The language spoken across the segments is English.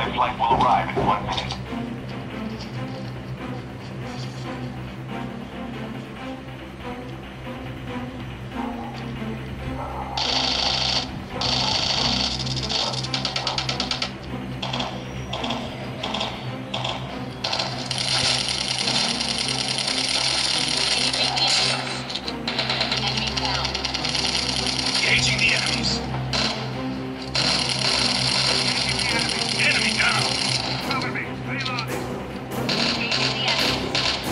Supply flight will arrive in 1 minute. Engaging the enemies. Enemy down. Cover me. Reloading. Engaging the enemies.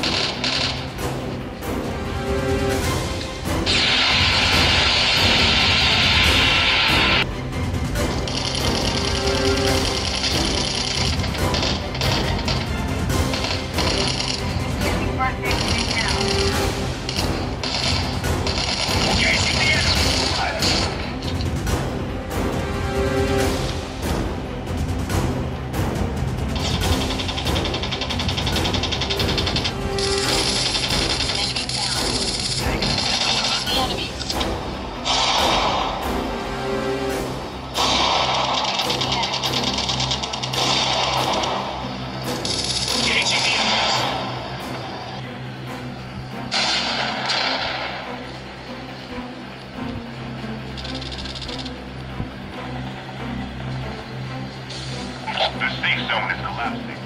The safe zone is collapsing.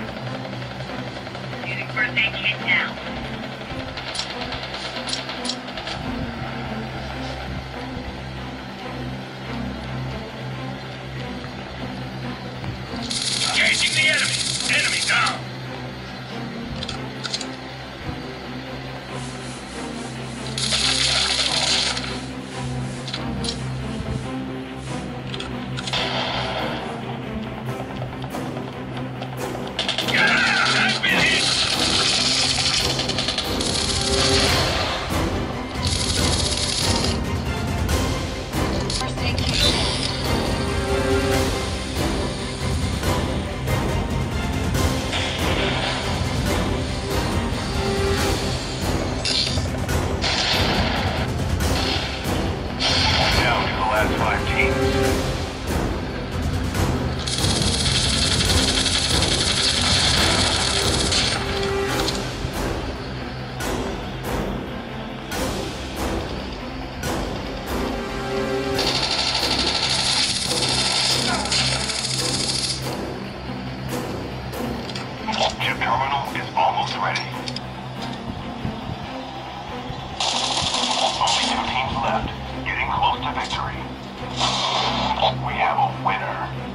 Using first aid kit now. Engaging the enemy. Enemy down. I've been hit. First aid kit. Down to the last 5 teams. Chip terminal is almost ready. Only 2 teams left, getting close to victory. We have a winner.